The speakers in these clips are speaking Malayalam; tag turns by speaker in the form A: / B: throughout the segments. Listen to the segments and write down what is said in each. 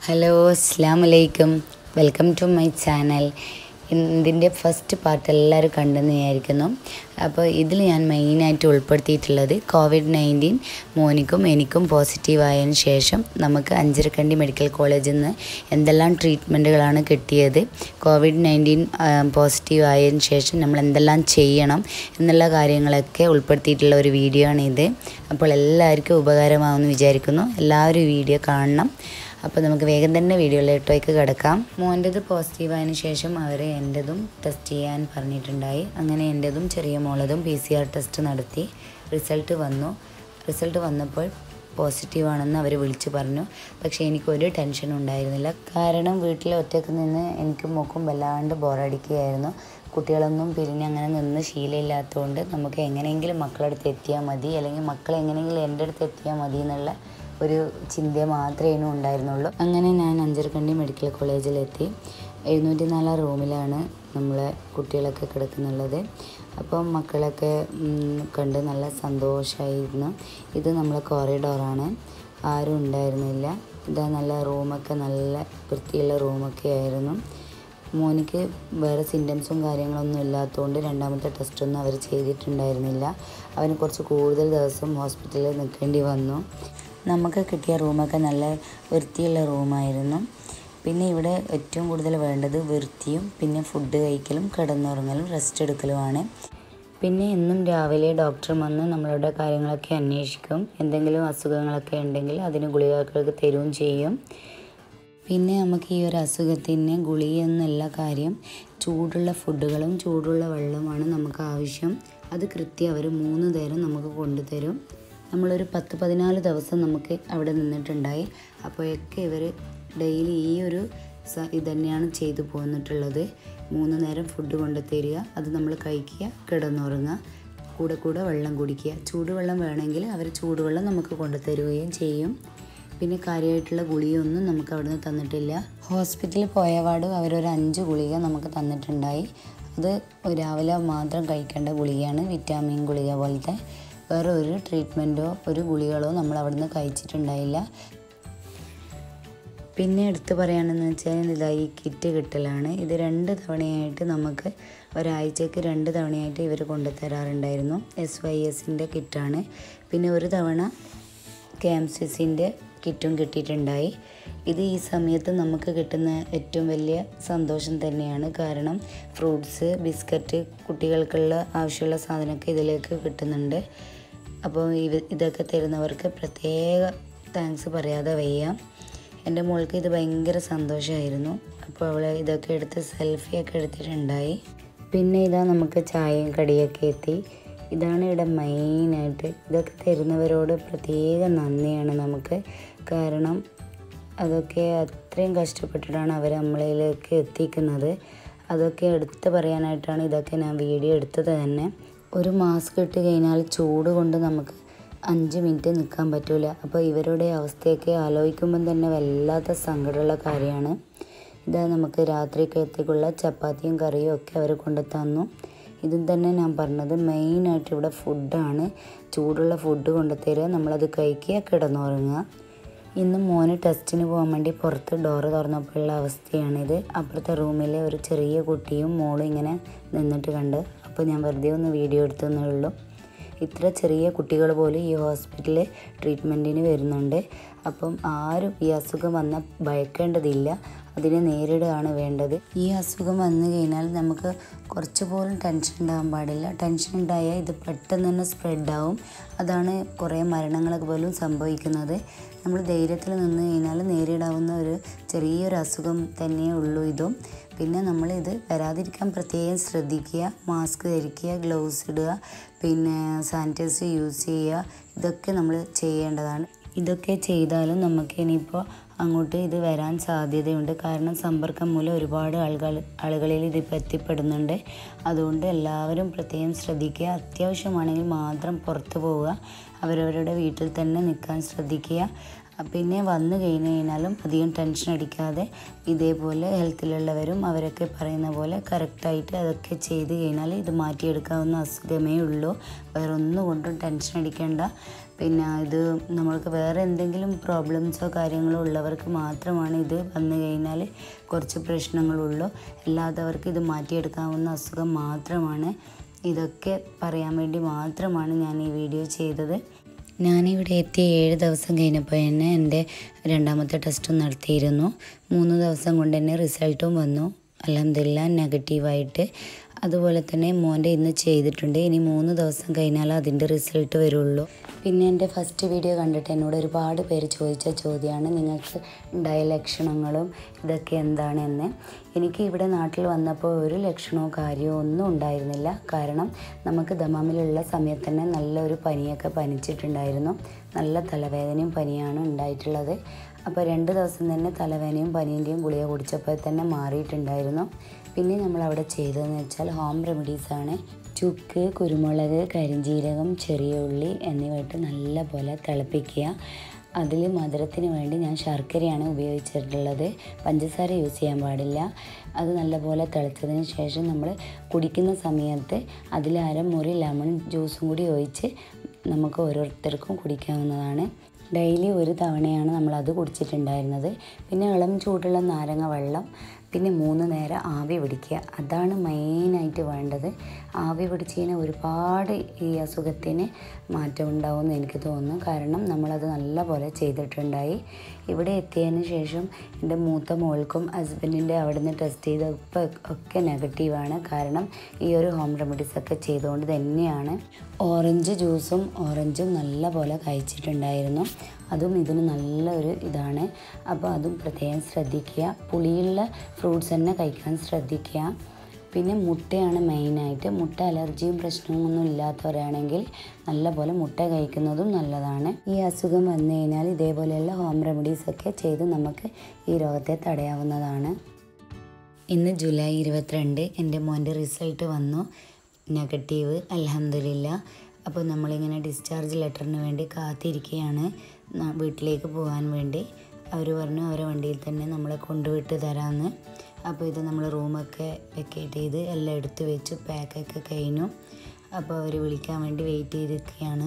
A: ഹലോ അസ്സലാമു അലൈക്കും വെൽക്കം ടു മൈ ചാനൽ. ഇതിൻ്റെ ഫസ്റ്റ് പാർട്ട് എല്ലാവരും കണ്ടെന്ന് വിചാരിക്കുന്നു. അപ്പോൾ ഇതിൽ ഞാൻ മെയിനായിട്ട് ഉൾപ്പെടുത്തിയിട്ടുള്ളത് COVID-19 മോനിക്കും എനിക്കും പോസിറ്റീവ് ആയതിനു ശേഷം നമുക്ക് അഞ്ചരക്കണ്ടി മെഡിക്കൽ കോളേജിൽ നിന്ന് എന്തെല്ലാം ട്രീറ്റ്മെൻറ്റുകളാണ് കിട്ടിയത്, COVID-19 പോസിറ്റീവ് ആയതിനു ശേഷം നമ്മൾ എന്തെല്ലാം ചെയ്യണം എന്നുള്ള കാര്യങ്ങളൊക്കെ ഉൾപ്പെടുത്തിയിട്ടുള്ള ഒരു വീഡിയോ ആണ് ഇത്. അപ്പോൾ എല്ലാവർക്കും ഉപകാരമാകുമെന്ന് വിചാരിക്കുന്നു. എല്ലാവരും ഈ വീഡിയോ കാണണം. അപ്പോൾ നമുക്ക് വേഗം തന്നെ വീഡിയോയിലോട്ടേക്ക് കിടക്കാം. മോൻ്റെത് പോസിറ്റീവ് ആയതിനു ശേഷം അവർ എൻ്റെതും ടെസ്റ്റ് ചെയ്യാൻ പറഞ്ഞിട്ടുണ്ടായി. അങ്ങനെ എൻ്റെതും ചെറിയ മോളതും PCR ടെസ്റ്റ് നടത്തി. റിസൾട്ട് വന്നപ്പോൾ പോസിറ്റീവാണെന്ന് അവർ വിളിച്ചു പറഞ്ഞു. പക്ഷേ എനിക്കൊരു ടെൻഷനും ഉണ്ടായിരുന്നില്ല. കാരണം വീട്ടിൽ ഒറ്റയ്ക്ക് നിന്ന് എനിക്ക് മോക്കും വല്ലാണ്ട് ബോറടിക്കുകയായിരുന്നു. കുട്ടികളൊന്നും പിരിഞ്ഞ് അങ്ങനെ നിന്ന് ശീലമില്ലാത്തതുകൊണ്ട് നമുക്ക് എങ്ങനെയെങ്കിലും മക്കളുടെ അടുത്ത് എത്തിയാൽ മതി, അല്ലെങ്കിൽ മക്കൾ എങ്ങനെയെങ്കിലും എൻ്റെ അടുത്ത് എത്തിയാൽ മതി എന്നുള്ള ഒരു ചിന്ത മാത്രമേ ഉണ്ടായിരുന്നുള്ളൂ. അങ്ങനെ ഞാൻ അഞ്ചരക്കണ്ടി മെഡിക്കൽ കോളേജിലെത്തി. 704 റൂമിലാണ് നമ്മളെ കുട്ടികളൊക്കെ കിടക്കുന്നുള്ളത്. അപ്പം മക്കളൊക്കെ കണ്ട് നല്ല സന്തോഷമായിരുന്നു. ഇത് നമ്മളെ കോറിഡോറാണ്, ആരും ഉണ്ടായിരുന്നില്ല. ഇതാ നല്ല റൂമൊക്കെ, നല്ല വൃത്തിയുള്ള റൂമൊക്കെ ആയിരുന്നു. മോനിക്ക് വേറെ സിംറ്റംസും കാര്യങ്ങളൊന്നും ഇല്ലാത്തതുകൊണ്ട് രണ്ടാമത്തെ ടെസ്റ്റൊന്നും അവർ ചെയ്തിട്ടുണ്ടായിരുന്നില്ല. അവന് കുറച്ച് കൂടുതൽ ദിവസം ഹോസ്പിറ്റലിൽ നിൽക്കേണ്ടി വന്നു. നമുക്ക് കിട്ടിയ റൂമൊക്കെ നല്ല വൃത്തിയുള്ള റൂമായിരുന്നു. പിന്നെ ഇവിടെ ഏറ്റവും കൂടുതൽ വേണ്ടത് വൃത്തിയും പിന്നെ ഫുഡ് കഴിക്കലും കിടന്നുറങ്ങലും റെസ്റ്റ് എടുക്കലുമാണ്. പിന്നെ എന്നും രാവിലെ ഡോക്ടർ വന്ന് നമ്മളുടെ കാര്യങ്ങളൊക്കെ അന്വേഷിക്കും. എന്തെങ്കിലും അസുഖങ്ങളൊക്കെ ഉണ്ടെങ്കിൽ അതിന് ഗുളികകളൊക്കെ തരുകയും ചെയ്യും. പിന്നെ നമുക്ക് ഈ ഒരു അസുഖത്തിന് ഗുളികയെന്നല്ല കാര്യം, ചൂടുള്ള ഫുഡുകളും ചൂടുള്ള വെള്ളവുമാണ് നമുക്ക് ആവശ്യം. അത് കൃത്യം അവർ 3 നേരം നമുക്ക് കൊണ്ടുതരും. നമ്മളൊരു 10-14 ദിവസം നമുക്ക് അവിടെ നിന്നിട്ടുണ്ടായി. അപ്പോഴൊക്കെ ഇവർ ഡെയിലി ഈ ഒരു ഇതന്നെയാണ് ചെയ്തു പോന്നിട്ടുള്ളത്. 3 നേരം ഫുഡ് കൊണ്ട് തരിക, അത് നമ്മൾ കഴിക്കുക, കിടന്നുറങ്ങുക, കൂടെ വെള്ളം കുടിക്കുക. ചൂടുവെള്ളം വേണമെങ്കിൽ അവർ ചൂടുവെള്ളം നമുക്ക് കൊണ്ടുതരുകയും ചെയ്യും. പിന്നെ കാര്യമായിട്ടുള്ള ഗുളികയൊന്നും നമുക്ക് അവിടെ നിന്ന് തന്നിട്ടില്ല. ഹോസ്പിറ്റലിൽ പോയപാട് അവരൊരു 5 ഗുളിക നമുക്ക് തന്നിട്ടുണ്ടായി. അത് രാവിലെ മാത്രം കഴിക്കേണ്ട ഗുളികയാണ്, വിറ്റാമിൻ ഗുളിക പോലത്തെ. വേറെ ഒരു ട്രീറ്റ്മെൻറ്റോ ഒരു ഗുളികളോ നമ്മൾ അവിടുന്ന് കഴിച്ചിട്ടുണ്ടായില്ല. പിന്നെ എടുത്ത് പറയുകയാണെന്ന് വെച്ചാൽ ഇതായി കിറ്റ് കിട്ടലാണ്. ഇത് 2 തവണയായിട്ട് നമുക്ക് ഒരാഴ്ചയ്ക്ക് 2 തവണയായിട്ട് ഇവർ കൊണ്ടുതരാറുണ്ടായിരുന്നു. SYSൻ്റെ കിറ്റാണ്. പിന്നെ ഒരു തവണ KMCCൻ്റെ കിറ്റും കിട്ടിയിട്ടുണ്ടായി. ഇത് ഈ സമയത്ത് നമുക്ക് കിട്ടുന്ന ഏറ്റവും വലിയ സന്തോഷം തന്നെയാണ്. കാരണം ഫ്രൂട്ട്സ്, ബിസ്ക്കറ്റ്, കുട്ടികൾക്കുള്ള ആവശ്യമുള്ള സാധനമൊക്കെ ഇതിലേക്ക് കിട്ടുന്നുണ്ട്. അപ്പോൾ ഇതൊക്കെ തരുന്നവർക്ക് പ്രത്യേക താങ്ക്സ് പറയാതെ വയ്യ. എൻ്റെ മോൾക്ക് ഇത് ഭയങ്കര സന്തോഷമായിരുന്നു. അപ്പോൾ അവൾ ഇതൊക്കെ എടുത്ത് സെൽഫിയൊക്കെ എടുത്തിട്ടുണ്ടായി. പിന്നെ ഇതാ നമുക്ക് ചായയും കടിയൊക്കെ എത്തി. ഇതാണ് ഇവിടെ മെയിനായിട്ട്. ഇതൊക്കെ തരുന്നവരോട് പ്രത്യേക നന്ദിയാണ് നമുക്ക്. കാരണം അതൊക്കെ അത്രയും കഷ്ടപ്പെട്ടിട്ടാണ് അവർ നമ്മളിലേക്ക് എത്തിക്കുന്നത്. അതൊക്കെ എടുത്ത് പറയാനായിട്ടാണ് ഇതൊക്കെ ഞാൻ വീഡിയോ എടുത്തത് തന്നെ. ഒരു മാസ്ക് ഇട്ട് കഴിഞ്ഞാൽ ചൂട് കൊണ്ട് നമുക്ക് 5 മിനിറ്റ് നിൽക്കാൻ പറ്റില്ല. അപ്പോൾ ഇവരുടെ അവസ്ഥയൊക്കെ ആലോചിക്കുമ്പം തന്നെ വല്ലാത്ത സങ്കടമുള്ള കാര്യമാണ്. ഇതാ നമുക്ക് രാത്രിക്കത്തേക്കുള്ള ചപ്പാത്തിയും കറിയും ഒക്കെ അവർ കൊണ്ട് തന്നു. ഇതും തന്നെ ഞാൻ പറഞ്ഞത് മെയിനായിട്ട് ഇവിടെ ഫുഡാണ്. ചൂടുള്ള ഫുഡ് കൊണ്ടുതരിക, നമ്മളത് കഴിക്കുക, കിടന്നുറങ്ങുക. ഇന്ന് മോന് ടെസ്റ്റിന് പോകാൻ വേണ്ടി പുറത്ത് ഡോറ് തുറന്നപ്പോഴുള്ള അവസ്ഥയാണിത്. അപ്പുറത്തെ റൂമിലെ ഒരു ചെറിയ കുട്ടിയും മോളും ഇങ്ങനെ നിന്നിട്ട് കണ്ട്. അപ്പോൾ ഞാൻ വെറുതെ ഒന്ന് വീഡിയോ എടുത്തതേ ഉള്ളൂ. ഇത്ര ചെറിയ കുട്ടികൾ പോലും ഈ ഹോസ്പിറ്റലിൽ ട്രീറ്റ്മെൻറ്റിന് വരുന്നുണ്ട്. അപ്പം ആരും ഈ അസുഖം വന്നാൽ ഭയക്കേണ്ടതില്ല, അതിനെ നേരിടുകയാണ് വേണ്ടത്. ഈ അസുഖം വന്നു കഴിഞ്ഞാൽ നമുക്ക് കുറച്ച് പോലും ടെൻഷൻ ഉണ്ടാകാൻ പാടില്ല. ടെൻഷൻ ഉണ്ടായാൽ ഇത് പെട്ടെന്ന് തന്നെ സ്പ്രെഡാവും. അതാണ് കുറേ മരണങ്ങളൊക്കെ പോലും സംഭവിക്കുന്നത്. നമ്മൾ ധൈര്യത്തിൽ നിന്ന് കഴിഞ്ഞാൽ നേരിടാവുന്ന ഒരു ചെറിയൊരു അസുഖം തന്നെയേ ഉള്ളൂ ഇതും. പിന്നെ നമ്മളിത് വരാതിരിക്കാൻ പ്രത്യേകം ശ്രദ്ധിക്കുക. മാസ്ക് ധരിക്കുക, ഗ്ലൗസ് ഇടുക, പിന്നെ സാനിറ്റൈസർ യൂസ് ചെയ്യുക. ഇതൊക്കെ നമ്മൾ ചെയ്യേണ്ടതാണ്. ഇതൊക്കെ ചെയ്താലും നമുക്ക് ഇനിയിപ്പോൾ അങ്ങോട്ട് ഇത് വരാൻ സാധ്യതയുണ്ട്. കാരണം സമ്പർക്കം മൂലം ഒരുപാട് ആളുകളിൽ ഇതിപ്പോൾ എത്തിപ്പെടുന്നുണ്ട്. അതുകൊണ്ട് എല്ലാവരും പ്രത്യേകം ശ്രദ്ധിക്കുക. അത്യാവശ്യമാണെങ്കിൽ മാത്രം പുറത്ത് പോവുക, അവരവരുടെ വീട്ടിൽ തന്നെ നിൽക്കാൻ ശ്രദ്ധിക്കുക. പിന്നെ വന്നു കഴിഞ്ഞാലും അധികം ടെൻഷൻ അടിക്കാതെ ഇതേപോലെ ഹെൽത്തിലുള്ളവരും അവരൊക്കെ പറയുന്ന പോലെ കറക്റ്റായിട്ട് അതൊക്കെ ചെയ്ത് കഴിഞ്ഞാൽ ഇത് മാറ്റിയെടുക്കാവുന്ന അസുഖമേ ഉള്ളൂ. വേറെ ഒന്നും കൊണ്ടും ടെൻഷൻ അടിക്കേണ്ട. പിന്നെ ഇത് നമ്മൾക്ക് വേറെ എന്തെങ്കിലും പ്രോബ്ലംസോ കാര്യങ്ങളോ ഉള്ളവർക്ക് മാത്രമാണ് ഇത് വന്നു കഴിഞ്ഞാൽ കുറച്ച് പ്രശ്നങ്ങളുള്ളൂ. അല്ലാത്തവർക്ക് ഇത് മാറ്റിയെടുക്കാവുന്ന അസുഖം മാത്രമാണ്. ഇതൊക്കെ പറയാൻ വേണ്ടി മാത്രമാണ് ഞാൻ ഈ വീഡിയോ ചെയ്തത്. ഞാനിവിടെ എത്തി 7 ദിവസം കഴിഞ്ഞപ്പോൾ തന്നെ എൻ്റെ രണ്ടാമത്തെ ടെസ്റ്റും നടത്തിയിരുന്നു. 3 ദിവസം കൊണ്ട് തന്നെ റിസൾട്ടും വന്നു. അൽഹംദുലില്ലാഹ് നെഗറ്റീവായിട്ട്. അതുപോലെ തന്നെ മോൻ്റെ ഇന്ന് ചെയ്തിട്ടുണ്ട്. ഇനി 3 ദിവസം കഴിഞ്ഞാൽ അതിൻ്റെ റിസൾട്ട് വരുള്ളൂ. പിന്നെ എൻ്റെ ഫസ്റ്റ് വീഡിയോ കണ്ടിട്ട് എന്നോട് ഒരുപാട് പേര് ചോദിച്ച ചോദ്യമാണ് നിങ്ങൾക്ക് ഉണ്ടായ ലക്ഷണങ്ങളും ഇതൊക്കെ എന്താണെന്ന്. എനിക്ക് ഇവിടെ നാട്ടിൽ വന്നപ്പോൾ ഒരു ലക്ഷണമോ കാര്യമോ ഒന്നും ഉണ്ടായിരുന്നില്ല. കാരണം നമുക്ക് ദമാമിലുള്ള സമയത്ത് തന്നെ നല്ലൊരു പനിയൊക്കെ പനിച്ചിട്ടുണ്ടായിരുന്നു. നല്ല തലവേദനയും പനിയാണ് ഉണ്ടായിട്ടുള്ളത്. അപ്പോൾ 2 ദിവസം തന്നെ തലവേദനയും പനീൻ്റെയും ഗുളിക കുടിച്ചപ്പോൾ തന്നെ മാറിയിട്ടുണ്ടായിരുന്നു. പിന്നെ നമ്മളവിടെ ചെയ്തതെന്ന് വെച്ചാൽ ഹോം റെമഡീസാണ്. ചുക്ക്, കുരുമുളക്, കരിഞ്ജീരകം, ചെറിയ ഉള്ളി എന്നിവയിട്ട് നല്ല പോലെ തിളപ്പിക്കുക. അതിൽ മധുരത്തിന് വേണ്ടി ഞാൻ ശർക്കരയാണ് ഉപയോഗിച്ചിട്ടുള്ളത്. പഞ്ചസാര യൂസ് ചെയ്യാൻ പാടില്ല. അത് നല്ലപോലെ തിളച്ചതിന് ശേഷം നമ്മൾ കുടിക്കുന്ന സമയത്ത് അതിൽ അരമുറി ലെമൺ ജ്യൂസും കൂടി ഒഴിച്ച് നമുക്ക് ഓരോരുത്തർക്കും കുടിക്കാവുന്നതാണ്. ഡെയിലി 1 തവണയാണ് നമ്മളത് കുടിച്ചിട്ടുണ്ടായിരുന്നത്. പിന്നെ ഇളം ചൂടുള്ള നാരങ്ങ വെള്ളം, പിന്നെ 3 നേരം ആവി പിടിക്കുക. അതാണ് മെയിനായിട്ട് വേണ്ടത്. ആവി പിടിച്ച് കഴിഞ്ഞാൽ ഒരുപാട് ഈ അസുഖത്തിന് മാറ്റം ഉണ്ടാവുമെന്ന് എനിക്ക് തോന്നുന്നു. കാരണം നമ്മളത് നല്ല പോലെ ചെയ്തിട്ടുണ്ടായി. ഇവിടെ എത്തിയതിന് ശേഷം എൻ്റെ മൂത്ത മോൾക്കും ഹസ്ബൻഡിൻ്റെ അവിടെ നിന്ന് ടെസ്റ്റ് ചെയ്തപ്പോൾ ഒക്കെ നെഗറ്റീവാണ്. കാരണം ഈ ഒരു ഹോം റെമഡീസൊക്കെ ചെയ്തുകൊണ്ട് തന്നെയാണ്. ഓറഞ്ച് ജ്യൂസും ഓറഞ്ചും നല്ല പോലെ കഴിച്ചിട്ടുണ്ടായിരുന്നു. അതും ഇതിന് നല്ലൊരു ഇതാണ്. അപ്പോൾ അതും പ്രത്യേകം ശ്രദ്ധിക്കുക. പുളിയുള്ള ഫ്രൂട്ട്സ് തന്നെ കഴിക്കാൻ ശ്രദ്ധിക്കുക. പിന്നെ മുട്ടയാണ് മെയിനായിട്ട്. മുട്ട അലർജിയും പ്രശ്നമൊന്നും ഇല്ലാത്തവരാണെങ്കിൽ നല്ലപോലെ മുട്ട കഴിക്കുന്നതും നല്ലതാണ്. ഈ അസുഖം വന്നു കഴിഞ്ഞാൽ ഇതേപോലെയുള്ള ഹോം റെമഡീസൊക്കെ ചെയ്ത് നമുക്ക് ഈ രോഗത്തെ തടയാവുന്നതാണ്. ഇന്ന് ജൂലൈ 22 എൻ്റെ മോൻ്റെ റിസൾട്ട് വന്നു, നെഗറ്റീവ്. അൽഹംദുലില്ലാഹ്. അപ്പോൾ നമ്മളിങ്ങനെ ഡിസ്ചാർജ് ലെറ്ററിന് വേണ്ടി കാത്തിരിക്കുകയാണ് വീട്ടിലേക്ക് പോകാൻ വേണ്ടി. അവർ പറഞ്ഞു അവരെ വണ്ടിയിൽ തന്നെ നമ്മളെ കൊണ്ടുവിട്ട് തരാമെന്ന്. അപ്പോൾ ഇത് നമ്മൾ റൂമൊക്കെ വെക്കേറ്റ് ചെയ്ത് എല്ലാം എടുത്ത് വെച്ച് പാക്കൊക്കെ കഴിഞ്ഞു. അപ്പോൾ അവർ വിളിക്കാൻ വേണ്ടി വെയിറ്റ് ചെയ്തിരിക്കുകയാണ്.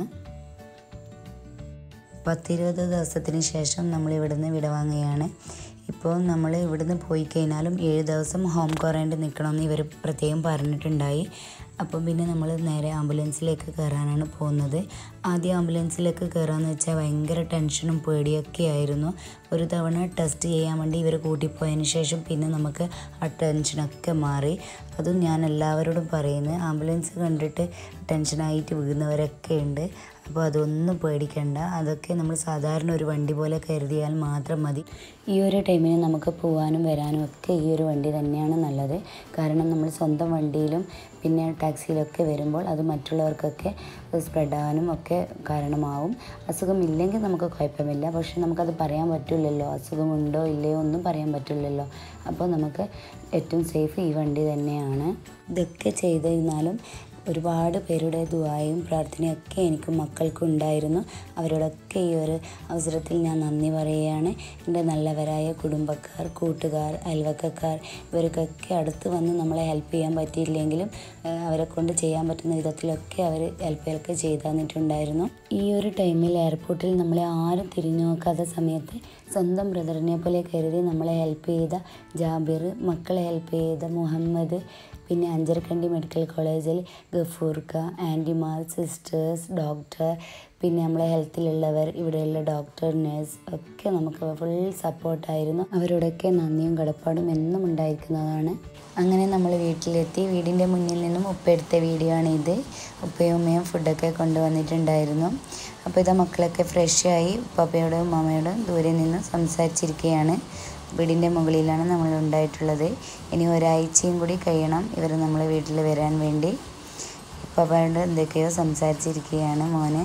A: 10-20 ദിവസത്തിന് ശേഷം നമ്മൾ ഇവിടുന്ന് വിടവാങ്ങുകയാണ്. ഇപ്പോൾ നമ്മൾ ഇവിടുന്ന് പോയി കഴിഞ്ഞാലും 7 ദിവസം ഹോം ക്വാറൻറ്റൈൻ നിൽക്കണമെന്ന് ഇവർ പ്രത്യേകം പറഞ്ഞിട്ടുണ്ടായി. അപ്പം പിന്നെ നമ്മൾ നേരെ ആംബുലൻസിലേക്ക് കയറാനാണ് പോകുന്നത്. ആദ്യം ആംബുലൻസിലേക്ക് കയറാമെന്ന് വെച്ചാൽ ഭയങ്കര ടെൻഷനും പേടിയൊക്കെ ആയിരുന്നു. ഒരു തവണ ടെസ്റ്റ് ചെയ്യാൻ വേണ്ടി ഇവർ കൂട്ടിപ്പോയതിന് ശേഷം പിന്നെ നമുക്ക് ആ ടെൻഷനൊക്കെ മാറി. അതും ഞാൻ എല്ലാവരോടും പറയുന്നത്, ആംബുലൻസ് കണ്ടിട്ട് ടെൻഷനായിട്ട് വീഴുന്നവരൊക്കെ ഉണ്ട്. അപ്പോൾ അതൊന്നും പേടിക്കണ്ട. അതൊക്കെ നമ്മൾ സാധാരണ ഒരു വണ്ടി പോലെ കരുതിയാൽ മാത്രം മതി. ഈ ഒരു ടൈമിന് നമുക്ക് പോകാനും വരാനും ഒക്കെ ഈ ഒരു വണ്ടി തന്നെയാണ് നല്ലത്. കാരണം നമ്മൾ സ്വന്തം വണ്ടിയിലും പിന്നെ ടാക്സിയിലൊക്കെ വരുമ്പോൾ അത് മറ്റുള്ളവർക്കൊക്കെ സ്പ്രെഡാകാനും ഒക്കെ കാരണമാവും. അസുഖമില്ലെങ്കിൽ നമുക്ക് കുഴപ്പമില്ല. പക്ഷെ നമുക്കത് പറയാൻ പറ്റില്ലല്ലോ, അസുഖമുണ്ടോ ഇല്ലയോ ഒന്നും പറയാൻ പറ്റില്ലല്ലോ. അപ്പോൾ നമുക്ക് ഏറ്റവും സേഫ് ഈ വണ്ടി തന്നെയാണ്. ഇതൊക്കെ ചെയ്തിരുന്നാലും ഒരുപാട് പേരുടെ ദുആയും പ്രാർത്ഥനയൊക്കെ എനിക്ക് മക്കൾക്കുണ്ടായിരുന്നു. അവരോടൊക്കെ ഈ ഒരു അവസരത്തിൽ ഞാൻ നന്ദി പറയുകയാണ്. എൻ്റെ നല്ലവരായ കുടുംബക്കാർ, കൂട്ടുകാർ, അയൽവക്കക്കാർ ഇവർക്കൊക്കെ അടുത്ത് വന്ന് നമ്മളെ ഹെൽപ്പ് ചെയ്യാൻ പറ്റിയില്ലെങ്കിലും അവരെ കൊണ്ട് ചെയ്യാൻ പറ്റുന്ന വിധത്തിലൊക്കെ അവർ ഹെൽപ്പൊക്കെ ചെയ്തു തന്നിട്ടുണ്ടായിരുന്നു. ഈ ഒരു ടൈമിൽ എയർപോർട്ടിൽ നമ്മളെ ആരും തിരിഞ്ഞു നോക്കാത്ത സമയത്ത് സ്വന്തം ബ്രദറിനെ പോലെ കരുതി നമ്മളെ ഹെൽപ്പ് ചെയ്ത ജാബിർ, മക്കളെ ഹെൽപ്പ് ചെയ്ത മുഹമ്മദ്, പിന്നെ അഞ്ചരക്കണ്ടി മെഡിക്കൽ കോളേജിൽ ഗഫൂർക്ക, ആൻറ്റിമാർ, സിസ്റ്റേഴ്സ്, ഡോക്ടർ, പിന്നെ നമ്മളെ ഹെൽത്തിലുള്ളവർ, ഇവിടെയുള്ള ഡോക്ടർ, നഴ്സ് ഒക്കെ നമുക്ക് ഫുൾ സപ്പോർട്ടായിരുന്നു. അവരോടൊക്കെ നന്ദിയും കടപ്പാടും എന്നും ഉണ്ടായിരിക്കുന്നതാണ്. അങ്ങനെ നമ്മൾ വീട്ടിലെത്തി. വീടിൻ്റെ മുന്നിൽ നിന്നും ഉപ്പ എടുത്ത വീഡിയോ ആണ് ഇത്. ഉപ്പയും ഉമ്മയും ഫുഡൊക്കെ കൊണ്ടുവന്നിട്ടുണ്ടായിരുന്നു. അപ്പോൾ ഇതാ മക്കളൊക്കെ ഫ്രഷായി ഉപ്പാപ്പയോടും ഉമ്മാമയോടും ദൂരെ നിന്ന് സംസാരിച്ചിരിക്കുകയാണ്. വീടിൻ്റെ മുകളിലാണ് നമ്മൾ ഉണ്ടായിട്ടുള്ളത്. ഇനി ഒരാഴ്ചയും കൂടി കഴിയണം ഇവർ നമ്മളെ വീട്ടിൽ വരാൻ വേണ്ടി. ഉപ്പാപ്പയോട് എന്തൊക്കെയോ സംസാരിച്ചിരിക്കുകയാണ് മോന്.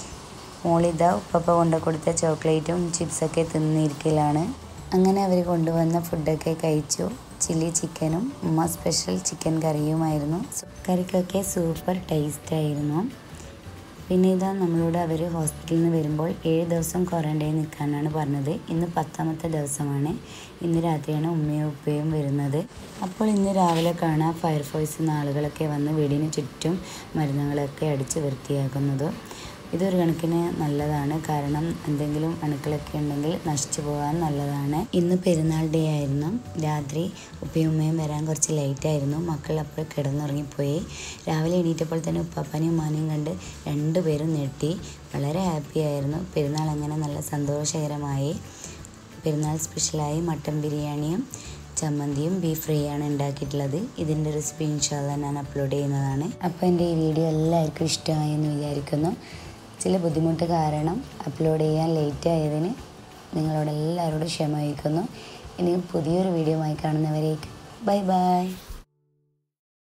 A: മോളിതാ ഉപ്പാപ്പ കൊണ്ടു കൊടുത്ത ചോക്ലേറ്റും ചിപ്സൊക്കെ തിന്നിരിക്കലാണ്. അങ്ങനെ അവർ കൊണ്ടുവന്ന ഫുഡൊക്കെ കഴിച്ചു. ചില്ലി ചിക്കനും ഉമ്മ സ്പെഷ്യൽ ചിക്കൻ കറിയുമായിരുന്നു. കറിക്കൊക്കെ സൂപ്പർ ടേസ്റ്റായിരുന്നു. പിന്നെ ഇതാ നമ്മളോട് അവർ ഹോസ്പിറ്റലിൽ നിന്ന് വരുമ്പോൾ 7 ദിവസം ക്വാറൻറ്റൈൻ നിൽക്കാനാണ് പറഞ്ഞത്. ഇന്ന് 10ാമത്തെ ദിവസമാണ്. ഇന്ന് രാത്രിയാണ് ഉമ്മയും ഉപ്പയും വരുന്നത്. അപ്പോൾ ഇന്ന് രാവിലെ കാണാം ഫയർഫോഴ്സിൽ ആളുകളൊക്കെ വന്ന് വീടിന് ചുറ്റും മരുന്നുകളൊക്കെ അടിച്ച് വൃത്തിയാക്കുന്നത്. ഇതൊരു കണക്കിന് നല്ലതാണ്, കാരണം എന്തെങ്കിലും അണുക്കളൊക്കെ ഉണ്ടെങ്കിൽ നശിച്ചു പോകാൻ നല്ലതാണ്. ഇന്ന് പെരുന്നാൾ ഡേ ആയിരുന്നു. രാത്രി ഉപ്പയും ഉമ്മയും വരാൻ കുറച്ച് ലേറ്റായിരുന്നു. മക്കൾ അപ്പോൾ കിടന്നുറങ്ങിപ്പോയി. രാവിലെ എണീറ്റപ്പോൾ തന്നെ ഉപ്പാപ്പാനെയും ഉമ്മാനെയും കണ്ട് രണ്ടുപേരും ഞെട്ടി. വളരെ ഹാപ്പി ആയിരുന്നു. പെരുന്നാൾ അങ്ങനെ നല്ല സന്തോഷകരമായി. പെരുന്നാൾ സ്പെഷ്യലായി മട്ടൻ ബിരിയാണിയും ചമ്മന്തിയും ബീഫ് ഫ്രൈ ആണ് ഉണ്ടാക്കിയിട്ടുള്ളത്. ഇതിൻ്റെ റെസിപ്പി ഇൻഷാല്ലാ ഞാൻ അപ്ലോഡ് ചെയ്യുന്നതാണ്. അപ്പോൾ എൻ്റെ ഈ വീഡിയോ എല്ലാവർക്കും ഇഷ്ടമായി എന്ന് വിചാരിക്കുന്നു. ചില ബുദ്ധിമുട്ട് കാരണം അപ്ലോഡ് ചെയ്യാൻ ലേറ്റ് ആയതിന് നിങ്ങളോട് എല്ലാവരോടും ക്ഷമ ചോദിക്കുന്നു. ഇനി പുതിയൊരു വീഡിയോ ആയി കാണുന്നവരേക്ക് ബൈ ബൈ.